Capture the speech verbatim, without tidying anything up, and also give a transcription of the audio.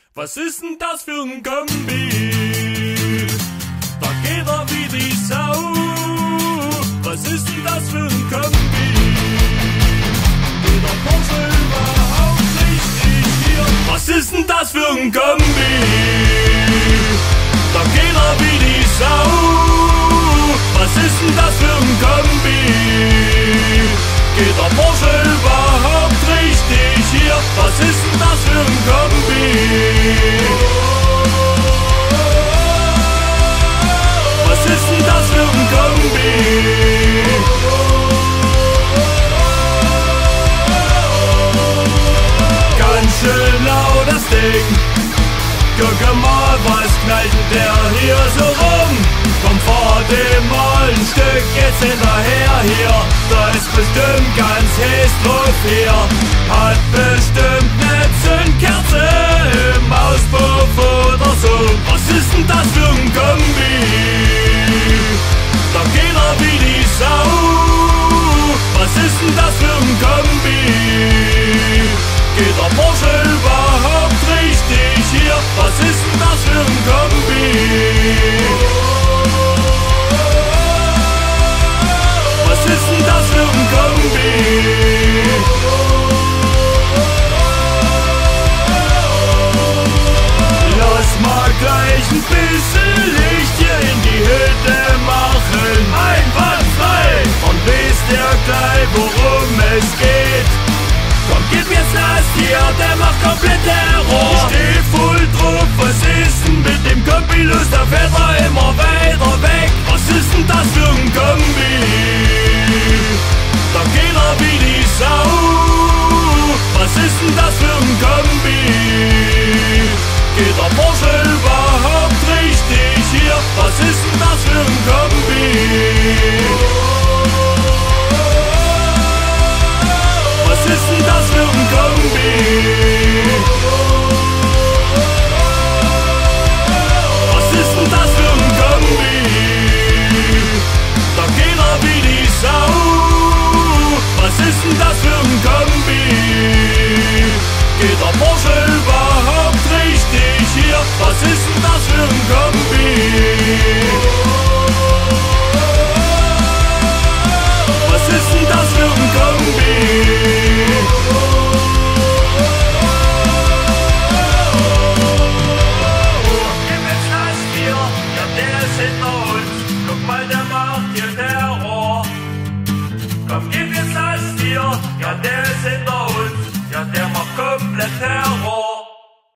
Was ist denn das für ein Kombi? Da geht er wie die Sau. Was ist denn das für ein Kombi? Geht der Porsche überhaupt richtig hier? Was ist denn das für ein Kombi? Da geht er wie die Sau. Was ist denn das für ein Kombi? Geht der Porsche überhaupt richtig hier? Was ist denn das für ein Kombi? Was ist denn das für ein Kombi? Ganz schön laut das Ding. Guck mal, was knallt denn der hier so rum? Komm, fahr dem mal ein Stück jetzt hinterher hier. Da ist bestimmt ganz heiß drauf hier. Hat bestimmt ne Zündkerze im